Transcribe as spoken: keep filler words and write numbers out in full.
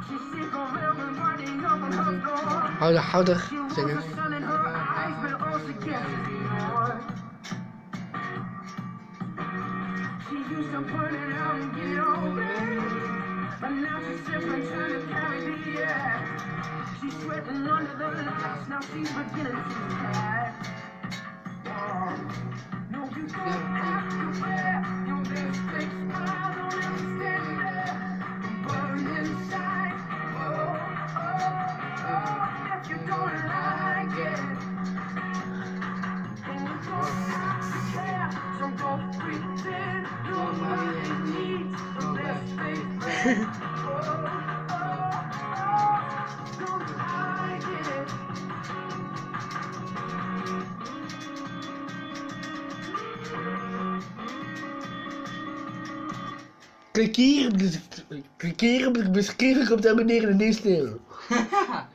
Harder, harder zingen. She's sweating under the lights, now she's beginning to cry. No, you don't have to wear your best fake smile, don't ever stand there and burn inside. Oh, oh, oh, if you don't like it, then you don't have to care, so don't pretend nobody needs the best fake friend. Klik hier, klik hier op de beschrijving, komt daar beneden in de stil.